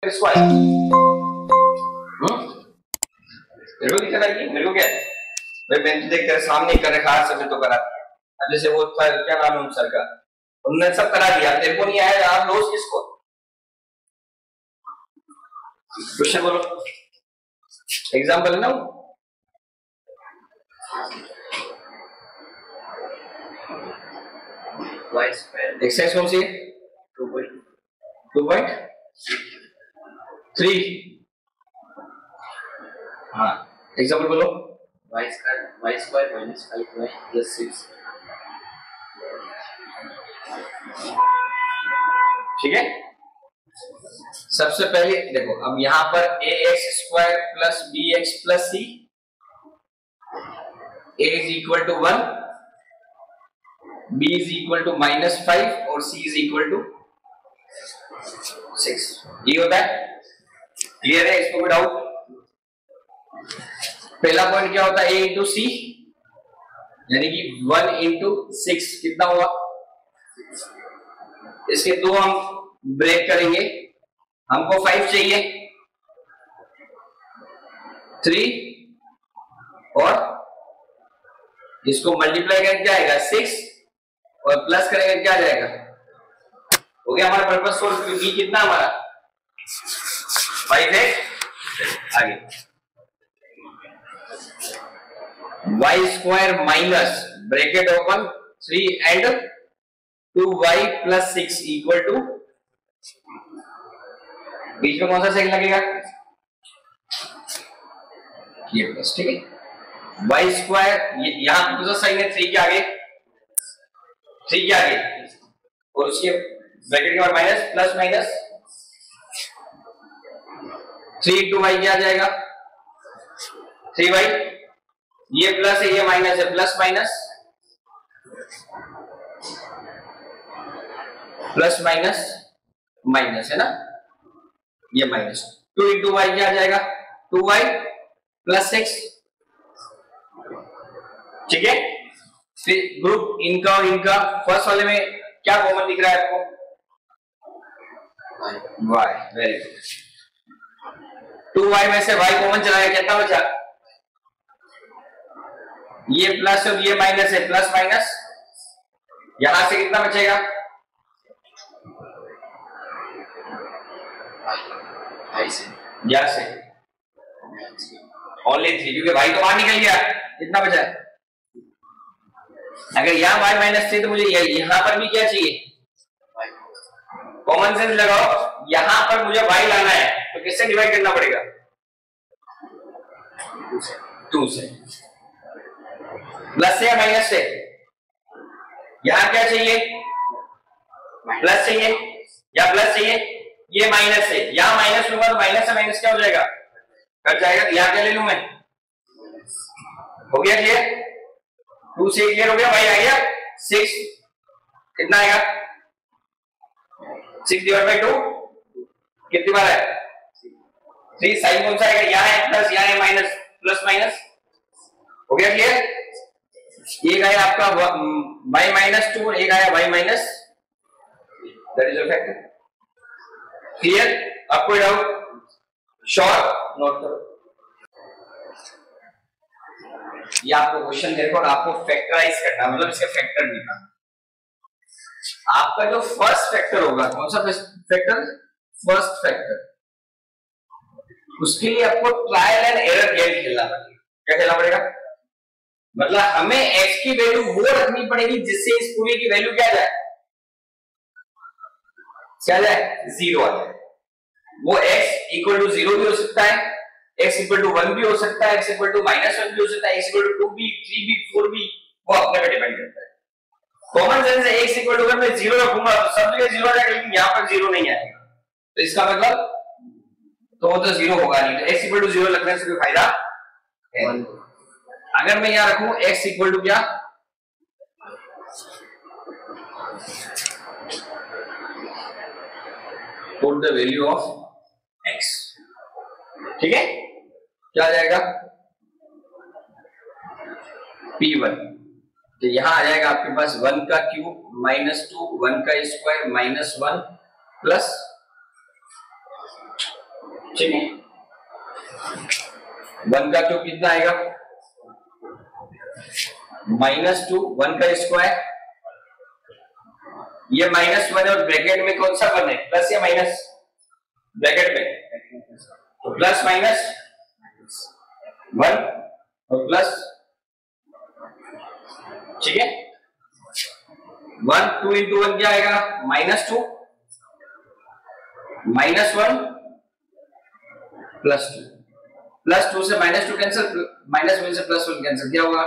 Square मेरे को दिक्कत आएगी, मेरे को क्या है भाई, मैंने तो देख तेरे सामने कर रखा है, सबने तो करा दिया। अब जैसे वो था क्या नाम है उन सर का, उन्होंने सब करा दिया, तेरे को नहीं आया, आप लोग किसको क्वेश्चन बोलो, एग्जाम्पल है ना एक्सरसाइज कौन सी है 2.3 हाँ एग्जाम्पल बोलो y square minus 5y plus 6 ठीक है। सबसे पहले देखो, अब यहां पर ax square plus bx plus c a is equal to 1, b is equal to -5 और c इज इक्वल टू 6। ये होता है, क्लियर है, इसको कोई डाउट? पहला पॉइंट क्या होता है, a इंटू सी यानी कि 1 इंटू 6 कितना हुआ, इसके दो हम ब्रेक करेंगे, हमको 5 चाहिए, 3 और इसको मल्टीप्लाई करके क्या आएगा 6 और प्लस करेंगे क्या जाएगा, हो गया हमारा पर्पस सोल्व, क्योंकि कितना हमारा 5 है। आगे y square minus bracket open 3 and 2y plus 6 equal to, बीच में कौन सा साइन लगेगा, ये प्लस, ठीक है। y स्क्वायर यहां कौन सा साइन है, 3 के आगे, 3 के आगे और उसके ब्रैकेट के बाद minus, plus minus 3 into y क्या आ जाएगा 3y, ये प्लस है ये माइनस है, plus minus plus minus minus है ना, ये माइनस 2 इंटू वाई क्या आ जाएगा 2y प्लस 6, ठीक है। फिर ग्रुप इनका और इनका, फर्स्ट वाले में क्या कॉमन दिख रहा है आपको, y, वेरी गुड। 2y में से y कॉमन चलाया, कितना बचा, ये प्लस और ये माइनस है, प्लस माइनस, यहां से कितना बचेगा यहां से ओनली 3, क्योंकि y तो बाहर निकल गया, कितना बचा है, अगर यहां y माइनस 3 तो मुझे यहां पर भी क्या चाहिए, कॉमन सेंस लगाओ, यहां पर मुझे y लाना है तो किससे डिवाइड करना पड़ेगा 2 से, प्लस से या माइनस से, यहां क्या चाहिए प्लस चाहिए या प्लस चाहिए, ये माइनस है, यहां माइनस लूंगा तो माइनस से माइनस क्या हो जाएगा कट जाएगा, तो यहां क्या ले लूं मैं, हो गया क्लियर, 2 से क्लियर हो गया, भाई आ गया 6, कितना आएगा 6 डिवाइड बाय 2 कितनी बार है 3, साइन कौन सा आएगा, यहां है प्लस यहां है माइनस, प्लस माइनस, हो गया क्लियर। एक आया आपका y माइनस 2 और एक आया y minus, that is a factor, clear. अब कोई डाउट, शॉर्ट नोट करो, ये आपको क्वेश्चन देखो और आपको फैक्टराइज करना, मतलब इसके फैक्टर निकालना। आपका जो फर्स्ट फैक्टर होगा, कौन सा फैक्टर, फर्स्ट फैक्टर, उसके लिए आपको ट्रायल एंड एरर गेम खेलना पड़ेगा। क्या खेलना पड़ेगा, मतलब हमें x की वैल्यू वो रखनी पड़ेगी जिससे इस पूरे की वैल्यू क्या जाए, क्या जाए 0 आ जाए। वो x इक्वल टू 0 भी हो सकता है, x इक्वल टू 1 भी हो सकता है, x इक्वल टू -1 भी हो सकता है, x इक्वल टू 2 भी, 3 भी, 4 भी, वो अपने पे डिपेंड करता है। कॉमन सेंस है, x इक्वल टू अगर मैं 0 रखूंगा तो सब जगह 0 आ जाएगा, लेकिन यहां पर 0 नहीं आएगा, तो इसका मतलब तो वो तो 0 होगा नहीं, तो x इक्वल टू 0 लगने से कोई फायदा है। अगर मैं यहां रखूं x इक्वल टू क्या, put the value of x, ठीक है, क्या आ जाएगा p1, तो यहां आ जाएगा आपके पास 1 का क्यूब -2, 1 का स्क्वायर -1 प्लस ठीक है, 1 का क्यूब कितना आएगा -2, 1 का स्क्वायर, ये -1 और ब्रैकेट में कौन सा 1 है, प्लस या माइनस, ब्रैकेट में तो प्लस माइनस 1 और प्लस, ठीक है, 1 2 into 1 क्या आएगा -2 -1 +2, +2 से -2 कैंसिल, -1 से +1 कैंसिल, क्या होगा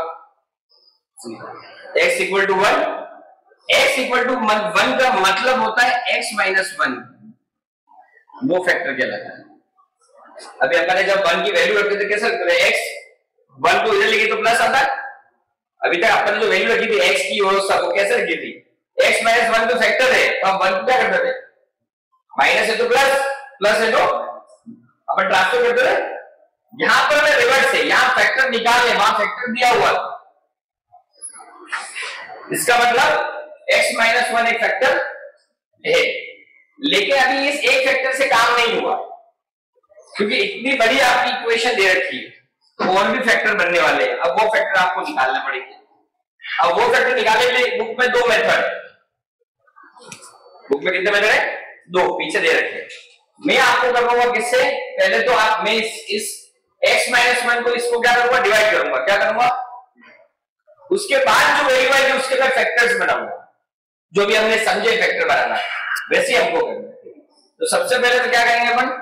x equal to 1, x equal to 1 का मतलब होता है x -1, वो फैक्टर कहलाता है। अभी अपन ने जब 1 की वैल्यू रखी थी कैसे रखते थे, x 1 को इधर लेके तो प्लस आता है, अभी तक अपन ने जो वैल्यू रखी थी x की वो कैसे रखी थी, x -1 तो फैक्टर है, तो हम 1 क्या करते थे, माइनस है तो प्लस, प्लस है तो अपन ट्रांसफर करते थे, यहां पर मैं रिवर्स है, यहां फैक्टर निकाल ले, वहां फैक्टर दिया हुआ, इसका मतलब x -1 एक फैक्टर है, लेकिन अभी इस एक फैक्टर से काम नहीं हुआ, क्योंकि इतनी बड़ी आपकी इक्वेशन दे रखी है, तो और भी फैक्टर बनने वाले हैं, अब वो फैक्टर आपको निकालना पड़ेगा। अब वो फैक्टर निकालने के लिए बुक में 2 मेथड, बुक में कितने मेथड है, 2 पीछे दे रखे हैं। मैं आपको करवाऊंगा किससे, पहले तो आप मैं इस x -1 को इसको क्या करूंगा, डिवाइड करूंगा, क्या करूंगा, उसके बाद जो वैल्यू आएगी उसके बाद फैक्टर्स बनाऊंगा, जो भी हमने समझे फैक्टर बनाना वैसे हमको करना है। तो सबसे पहले तो क्या करेंगे अपन,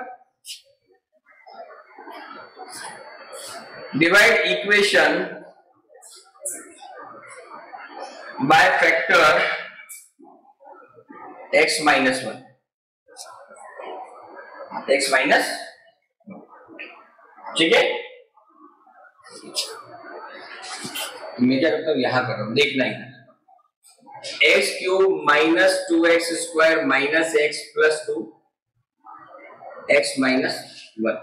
divide equation by factor x -1, x minus, ठीक है, मैं क्या करता हूं, यहां कर रहा हूं, देखना ही, x³ - 2x² - x + 2 x -1,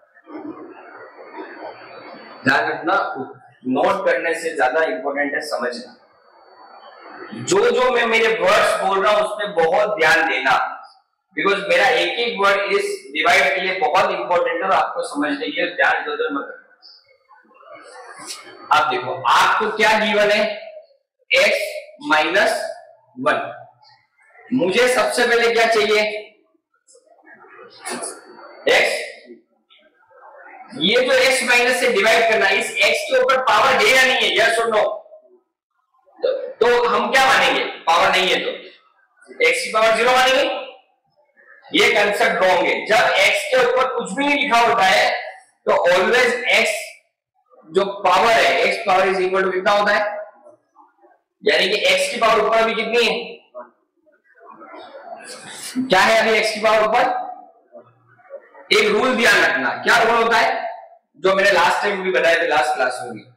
ध्यान रखना, नोट करने से ज्यादा इंपॉर्टेंट है समझना, जो मैं मेरे वर्ड्स बोल रहा हूं उसमें बहुत ध्यान देना, बिकॉज मेरा एक एक वर्ड इस डिवाइड के लिए बहुत इंपॉर्टेंट है और आपको समझने के लिए ध्यान इधर मत करना। आप देखो, आपको क्या गिवन है, x -1, मुझे सबसे पहले क्या चाहिए, x, ये जो x माइनस से डिवाइड करना, इस x के ऊपर पावर है या नहीं है, यस और नो, तो हम क्या मानेंगे, पावर नहीं है तो x की पावर 0 मानेंगे, ये कंसेप्ट रॉन्ग है। जब x के ऊपर कुछ भी नहीं लिखा होता है तो ऑलवेज x जो पावर है, x power is equal to कितना होता है, यानी कि x की पावर ऊपर अभी कितनी है, क्या है अभी x की पावर ऊपर, एक रूल ध्यान रखना, क्या रूल होता है, जो मैंने लास्ट टाइम भी बताया था, लास्ट क्लास में भी,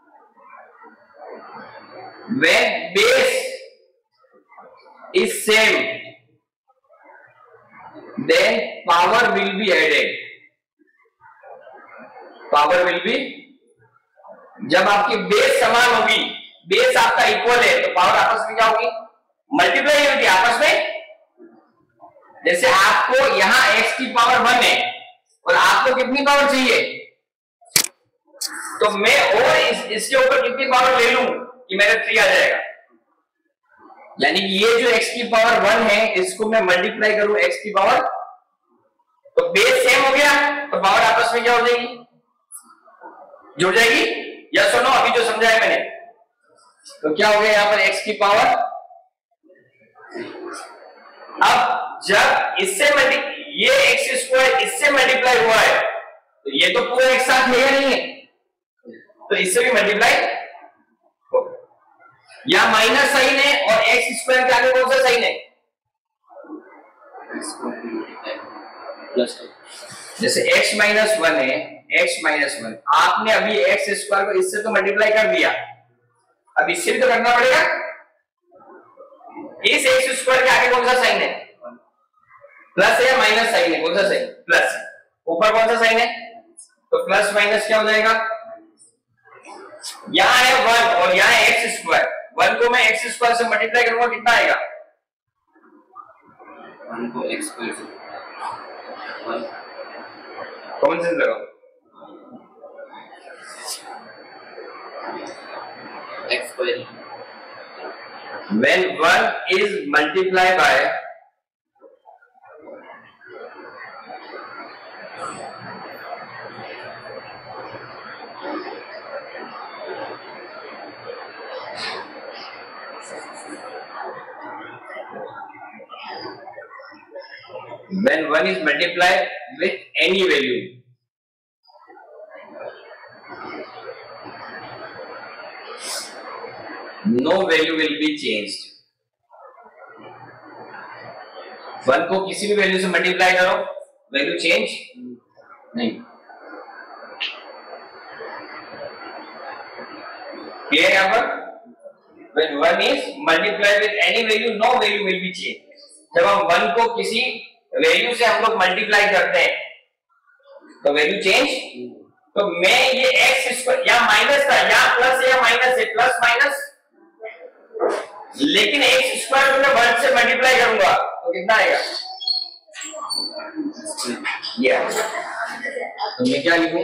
when base is same then power will be added, power will be, जब आपकी बेस समान होगी, बेस आपका इक्वल है, तो पावर आपस में क्या होगी, मल्टीप्लाई होगी आपस में। जैसे आपको यहां x की पावर 1 है और आपको कितनी पावर चाहिए, तो मैं और इसके ऊपर कितनी पावर ले लूं कि मेरे 3 आ जाएगा, यानी कि ये जो x की पावर 1 है इसको मैं मल्टीप्लाई करूं x की पावर, तो बेस सेम हो गया, तो पावर आपस में क्या हो जाएगी, जुड़ जाएगी, या सुनो अभी जो समझाया मैंने, तो क्या हो गया यहां पर x की पावर, अब जब इससे ये x² इससे मल्टीप्लाई हुआ है, तो ये तो पूरा एक साथ है या नहीं है, तो इससे भी मल्टीप्लाई, यहां माइनस साइन है और x² के आगे कौन सा साइन है, जैसे x -1 है, x -1, आपने अभी x² को इससे तो मल्टीप्लाई कर दिया, अब इससे भी तो करना पड़ेगा, इस x² के आगे कौन सा साइन है, प्लस है या माइनस साइन है, कौन सा साइन, प्लस, ऊपर कौन सा साइन है, तो प्लस माइनस क्या हो जाएगा, यहां है 1 और यहां है x², 1 को मैं x² से मल्टीप्लाई करूंगा, कितना आएगा, 1 को x² कॉमन सेंस लगाओ। x square when 1 is multiplied by with any value, no value will be changed। 1 को किसी भी वैल्यू से मल्टीप्लाई करो, वैल्यू चेंज नहीं। क्लियर यहां पर? when 1 is multiplied with any value, no value will be changed। जब हम 1 को किसी वैल्यू से हम लोग मल्टीप्लाई करते हैं तो वैल्यू चेंज। तो मैं ये x स्क्वायर या माइनस था या प्लस या माइनस है, प्लस माइनस, लेकिन x स्क्वायर को मैं 1 से मल्टीप्लाई करूंगा तो कितना आएगा? ये तो मैं क्या लिखूं?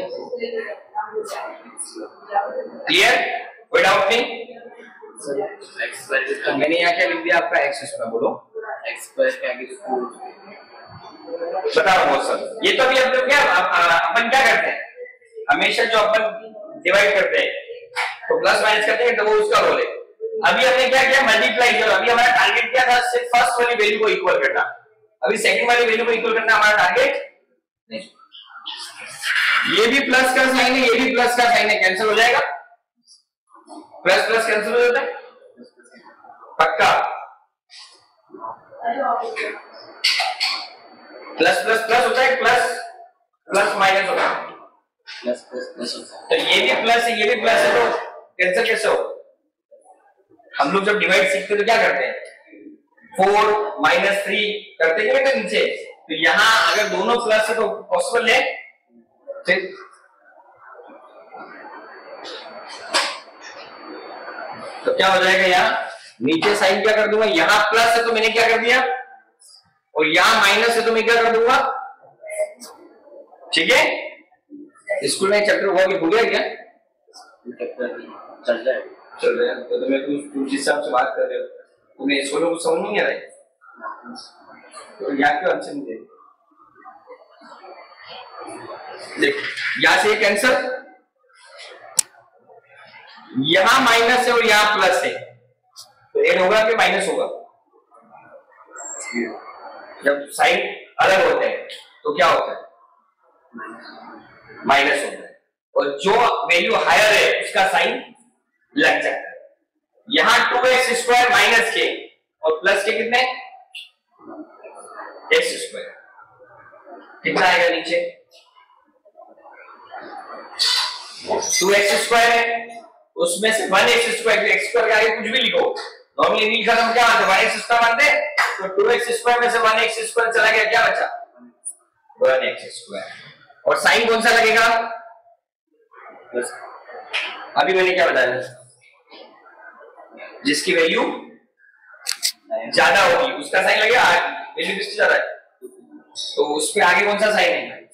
क्लियर? कोई डाउट नहीं? x square तो मैंने यहाँ क्या लिख दिया आपका x स्क्वायर, बोलो। x square के आगे 4 बता रहा हूँ सर, ये तो अभी हम लोग क्या अपन क्या करते हैं, हमेशा जो अपन डिवाइड करते हैं तो प्लस माइनस करते हैं तो वो उसका रोल है। अभी हमने क्या किया? मल्टीप्लाई किया। अभी हमारा टारगेट क्या था? सिर्फ फर्स्ट वाली वैल्यू को इक्वल करना। अभी सेकंड वाली वैल्यू को इक्वल करना हमारा टारगेट नहीं। ये भी प्लस का साइन है, ये भी प्लस का साइन है, कैंसिल हो जाएगा। प्लस प्लस कैंसिल हो जाता है पक्का। प्लस प्लस प्लस होता है, प्लस प्लस माइनस होता है, प्लस प्लस प्लस होता है। तो ये भी प्लस है, ये भी प्लस है, तो कैंसिल कैसे हो? हम लोग जब डिवाइड सीखते तो क्या करते हैं? 4 - 3 करते हैं क्या नीचे? तो यहाँ अगर दोनों प्लस है तो पॉसिबल है। ठीक, तो क्या हो जाएगा? यहाँ नीचे साइन क्या कर दूंगा? यहाँ प्लस है तो मैंने क्या कर दिया, और यहाँ माइनस है तो मैं क्या कर दूंगा? ठीक है, स्कूल में चैप्टर हुआ कि भूल गया क्या? चल जाए चल रहा है तो मैं तुम जिस हिसाब से बात कर रहे हो तुम्हें इसको लोग समझ नहीं आ रहा है, तो यहाँ क्यों आंसर नहीं दे? देख यहाँ से कैंसल, यहाँ माइनस है और यहाँ प्लस है, तो ऐड होगा कि माइनस होगा? जब साइन अलग होते हैं तो क्या होता है? माइनस होता है, और जो वैल्यू हायर है उसका साइन लग जाता है। यहां 2x स्क्वायर माइनस के और प्लस के कितने? x स्क्वायर, कितना आएगा नीचे? 2x स्क्वायर है, उसमें से 1x स्क्वायर, x स्क्वायर के आगे कुछ भी लिखो, नॉर्मली नहीं लिखा तो हम क्या मानते? 1x स्क्वायर मानते, तो 2x स्क्वायर में से 1x स्क्वायर चला गया, क्या बचा? 1x square. और साइन कौन सा लगेगा? अभी मैंने क्या बताया? जिसकी वैल्यू ज्यादा होगी उसका साइन लगेगा, वैल्यू किसकी ज्यादा है तो उस पे आगे कौन सा साइन है?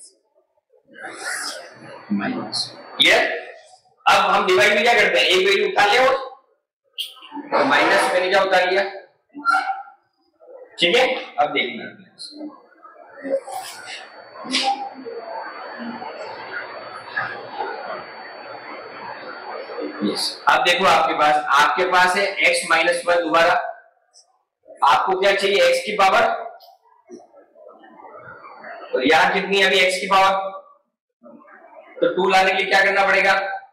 माइनस। क्लियर? अब हम डिवाइड में क्या करते हैं? एक वैल्यू उठा ले और तो माइनस मैंने क्या उतार लिया। ठीक है, अब देखना अब देखो आपके पास है x - 1 दोबारा, आपको क्या चाहिए? x की पावर, तो यहां कितनी है अभी x की पावर? तो 2 लाने के लिए क्या करना पड़ेगा?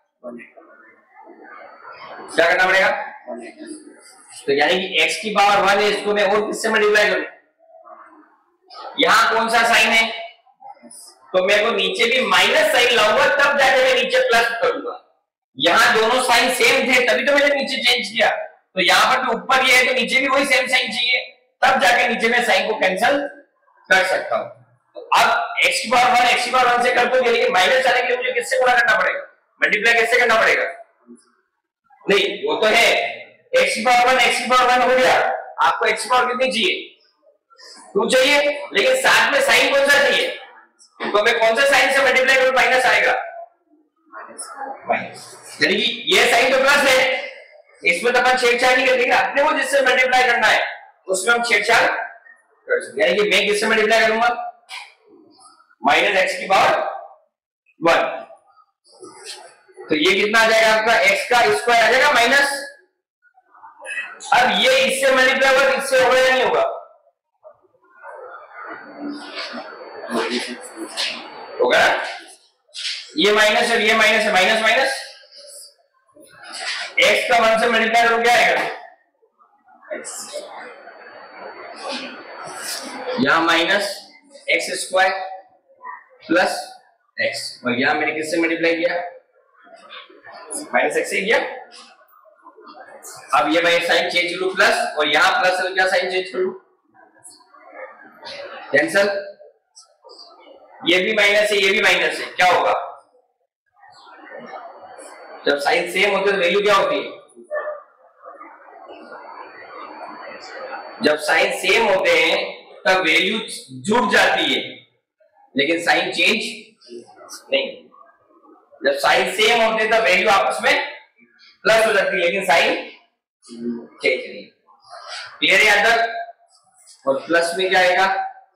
क्या करना पड़ेगा? तो यानी कि x की पावर 1 है, इसको मैं और किससे मल्टीप्लाई करूं? यहां कौन सा साइन है? तो मैं को नीचे भी माइनस साइन लाऊंगा तब जाके मैं नीचे प्लस करूंगा। यहां दोनों साइन सेम थे तभी तो मैंने नीचे चेंज किया, तो यहां पर भी ऊपर ये है तो नीचे भी वही सेम साइन चाहिए, तब जाके नीचे मैं साइन को कैंसिल कर सकता हूं। तो अब x की पावर 1 x की पावर 1 से कर दोगे, लेकिन माइनस आने के लिए मुझे किससे गुणा करना पड़ेगा? मल्टीप्लाई कैसे करना पड़ेगा? नहीं वो तो है x की पावर 1 x की पावर 1 हो गया, आपको x की पावर कितनी चाहिए? 2 चाहिए, लेकिन साथ में साइन कौन सा चाहिए? तो मैं कौन सा साइन से मल्टीप्लाई करूं माइनस आएगा, माइनस, यानी कि ये साइन तो प्लस है, इसमें तो अपन छेड़छाड़ नहीं करेंगे, अपने को जिससे मल्टीप्लाई करना है उसमें हम छेड़छाड़ कर सकते हैं। यानी कि मैं किससे मल्टीप्लाई करूंगा, माइनस एक्स की पावर 1, तो ये कितना आ जाएगा आपका x का स्क्वायर आ जाएगा माइनस, अब ये इससे मल्टीप्लाई होगा, इससे होगा या नहीं होगा, होगा, ये माइनस और ये माइनस है, माइनस माइनस x का 1 से मल्टीप्लाई करो क्या आएगा, यहां minus X square plus X, और यहां मैंने किससे मल्टीप्लाई किया, माइनस एक्स से किया। अब ये मैं साइन चेंज करूं प्लस, और यहां प्लस है, क्या साइन चेंज करूं, कैंसल, ये भी माइनस है, ये भी माइनस है, क्या होगा, जब साइन सेम होते तो वैल्यू क्या होती है, जब साइन सेम होते हैं तब वैल्यू जुड़ जाती है, लेकिन साइन चेंज नहीं, जब साइन सेम होते तब वैल्यू आपस में प्लस हो जाती है, लेकिन साइन चेंज नहीं, क्लियर है यहाँ तक, और प्लस में क्या आएगा,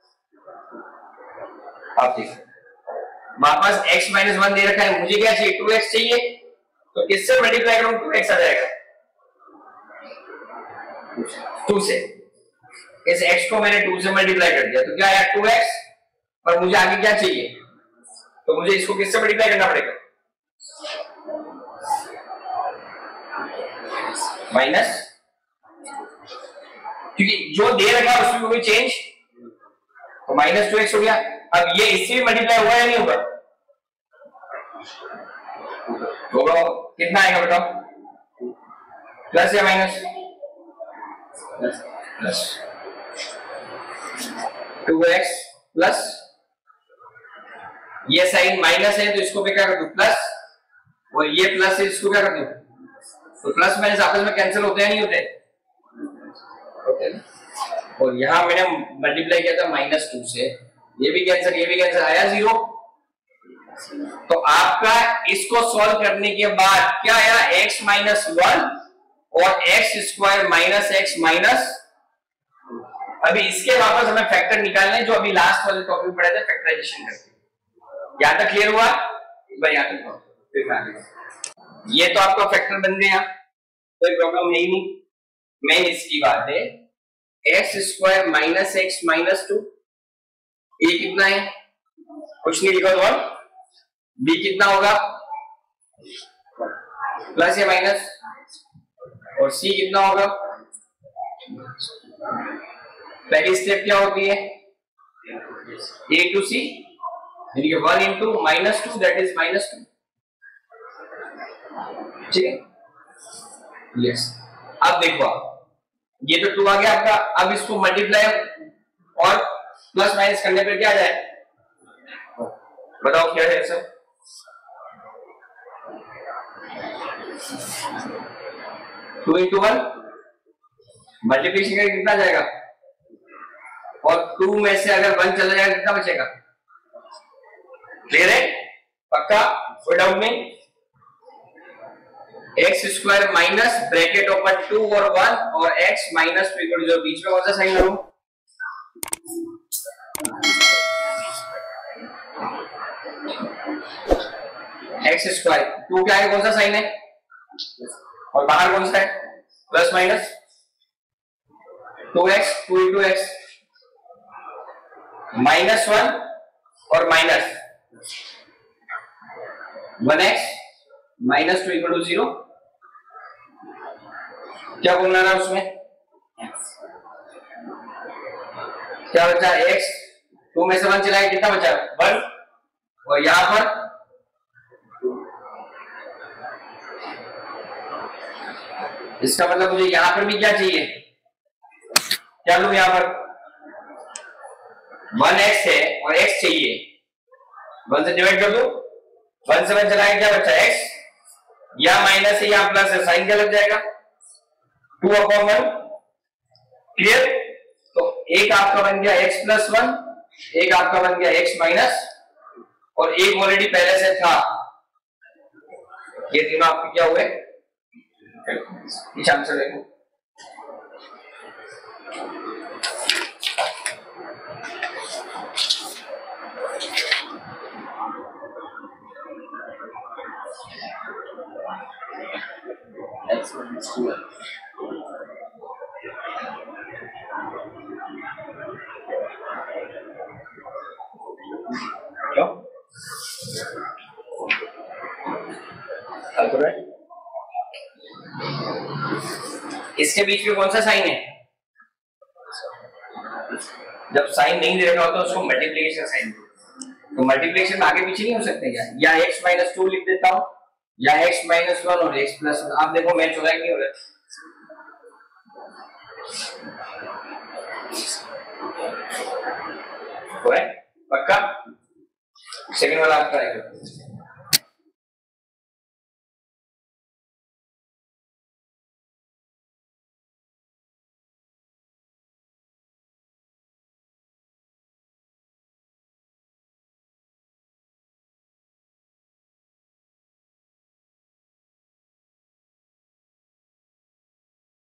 आप देखिए हमारे पास x माइनस 1 दे रखा है, मुझे क्या चाहिए 2x चाहिए, तो किससे मल्टीप्लाई करूं, 2x आ जाएगा, 2 से, इस x को मैंने 2 से मल्टीप्लाई कर दिया तो क्या आया 2x, पर मुझे आगे क्या चाहिए, तो मुझे इसको किससे मल्टीप्लाई करना पड़ेगा, माइनस, क्योंकि जो दे रखा है उसमें कोई चेंज, तो माइनस 2x हो गया। अब ये इससे भी मल्टीप्लाई होगा या नहीं होगा, होगा, कितना आएगा बताओ, प्लस या माइनस, प्लस 2x प्लस, ये साइन माइनस है तो इसको भी क्या कर दूं प्लस, और ये प्लस है इसको क्या कर दूं, तो प्लस माइनस आपस में कैंसिल होते हैं नहीं होते, होते हैं, और यहां मैंने मल्टीप्लाई किया था माइनस 2 से, ये भी कैंसिल, ये भी कैंसिल, आया 0, तो आपका इसको सॉल्व करने के बाद क्या आया, x माइनस 1 और x square minus X minus, अभी इसके वापस हमें फैक्टर निकालने, जो अभी लास्ट वाले टॉपिक पढ़े थे फैक्टराइजेशन करके, यहां तक क्लियर हुआ भाई, यहां तक ये तो आपका फैक्टर बन गया, कोई प्रॉब्लम है ही नहीं। मेन इसकी बात है X square minus X minus 2, A कितना है, कुछ नहीं लिखा, और बी कितना होगा, प्लस या माइनस, और सी कितना होगा, पहली स्टेप क्या होती है, ए टू सी, यानी कि 1 into minus 2 that is minus 2, ठीक है, यस। अब देखो ये तो 2 आ गया आपका, अब इसको मल्टीप्लाई और प्लस माइनस करने पर क्या आ जाए, बताओ क्या है सर, 2 इंटू 1 मल्टीप्लिकेशन करके कितना जाएगा, और 2 में से अगर 1 चला जाएगा कितना बचेगा, क्लियर है, पक्का, कोई डाउट नहीं, X square minus bracket open 2 और 1 और x माइनस 2 इक्वल 0, बीच में कौन सा साइन लगाऊं, एक्स स्क्वायर 2 क्या है, कौन सा साइन है, और बाहर कौन सा है, plus minus 2x 2 into X minus 1 और minus 1x minus 2 equal to 0, क्या बोलना रहा उसमें, क्या बचा x, 2 में से 1 चला गया कितना बचा 1, और यहां पर इसका मतलब मुझे यहां पर भी क्या चाहिए, क्या लूं, यहां पर 1x है और x चाहिए, 1 से डिवाइड कर दो, 1 से 1 चलाएंगे क्या बचा x, या माइनस है या प्लस है, साइन क्या लग जाएगा 2/1, क्लियर, तो एक आपका बन गया x प्लस 1, एक आपका बन गया x माइनस और एक ऑलरेडी पहले से था, ये तीनों आपके क्या हुए? आंसर देखो, x minus 2 क्यों कैलकुलेट? इसके बीच में कौन सा साइन है? जब साइन नहीं दे रखा होता उसको मल्टीप्लिकेशन साइन, तो मल्टीप्लिकेशन में आगे पीछे नहीं हो सकते क्या? या x माइनस 2 लिख देता हूं, या x माइनस 1 और x प्लस 1। आप देखो मैच हो रहा है कि नहीं हो रहा? हो रहा है पक्का? सेकंड वाला आपका रहेगा।